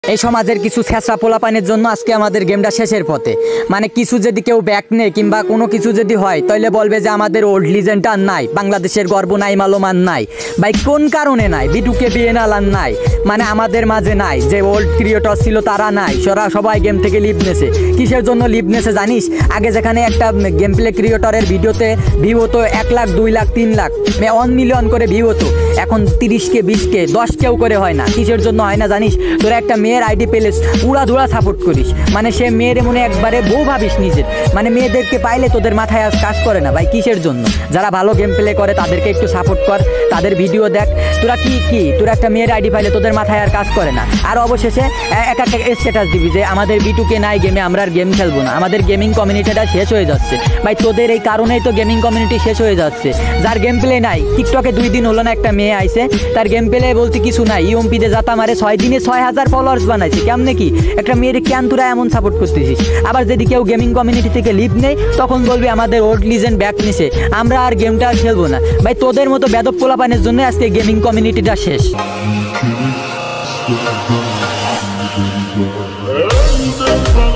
এই সমাজের কিছু ছেঁচড়া পোলাপানের জন্য আজকে আমাদের গেমটা শেষের পথে। মানে কিছু যদি কেউ ব্যাক নেয় কিংবা কোনো কিছু যদি হয় তাহলে বলবে যে আমাদের ওল্ড লিজেন্ড আর নাই, বাংলাদেশের গর্ব নাই, মালোমান নাই। ভাই কোন কারণে নাই? বিটুকে বিএনএল আর নাই, মানে আমাদের মাঝে নাই। যে ওল্ড ক্রিয়েটর ছিল তারা নাই, সবাই গেম থেকে লিভ নেছে। কিসের জন্য লিভ নেছে জানিস? আগে যেখানে একটা গেম প্লে ক্রিয়েটরের ভিডিওতে ভিউ হতো 1 লাখ 2 লাখ 3 লাখ 1 মিলিয়ন করে ভিউ হতো, এখন 30কে 20কে 10কেও করে হয় না। কিসের জন্য হয় না জানিস? তোরা একটা মেয়ের আইডি পেলেস উড়াধুরা সাপোর্ট করিস, মানে সে মেয়ের মনে একবারে বউ ভাবিস নিজের, মানে মেয়েদেরকে পাইলে তোদের মাথায় আজ কাজ করে না। ভাই কিসের জন্য? যারা ভালো গেম প্লে করে তাদেরকে একটু সাপোর্ট কর, তাদের ভিডিও দেখ। তোরা একটা মেয়ের আইডি পাইলে তোদের মাথায় আর কাজ করে না। আর অবশেষে একটা স্ট্যাটাস দিবি যে আমাদের বিটুকে নাই গেমে, আমরা আর গেম খেলবো না, আমাদের গেমিং কমিউনিটিটা শেষ হয়ে যাচ্ছে। ভাই তোদের এই কারণেই তো গেমিং কমিউনিটি শেষ হয়ে যাচ্ছে। যার গেম প্লে নাই, টিকটকে 2 দিন হলো না একটা মেয়ে আইছে, তার গেম প্লে বলতে কিছু নাই, ইউএমপিতে জাতা মারে 6 দিনে 6000 ফলোয়ার্স বানাইছে। কেমনে কি একটা মেয়ের কেন তোরা এমন সাপোর্ট করতেছিস? আবার যদি কেউ গেমিং কমিউনিটি থেকে লিভ নেই তখন বলবি আমাদের ওল্ড লিজেন্ড ব্যাক নিছে, আমরা আর গেমটা আর খেলবো না। ভাই তোদের মতো বেদব পোলাপানের জন্য আজকে গেমিং কমিউনিটিটা শেষ।